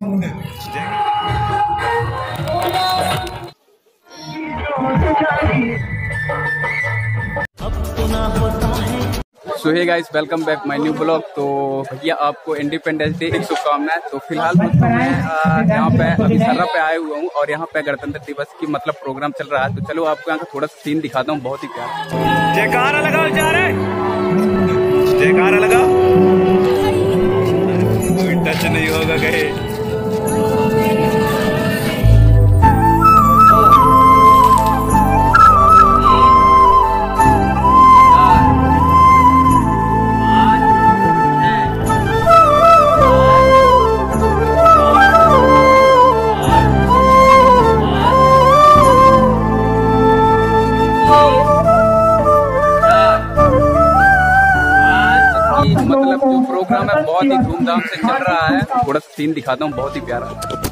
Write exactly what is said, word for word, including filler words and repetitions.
So hey guys, welcome back my new blog. तो भैया आपको इंडिपेंडेंस डे की शुभकामनाएं। तो फिलहाल दोस्तों मैं यहाँ पे अभी सर्रा पे आया हुआ हूँ और यहाँ पे गणतंत्र दिवस की मतलब प्रोग्राम चल रहा है। तो चलो आपको यहाँ का थोड़ा सा सीन दिखाता हूँ, बहुत ही प्यारा। जयकारा लगाओ जा रहे, जयकारा लगाओ। टच नहीं होगा कहीं। मतलब जो प्रोग्राम है बहुत ही धूमधाम से चल रहा है। थोड़ा सीन दिखाता हूँ, बहुत ही प्यारा।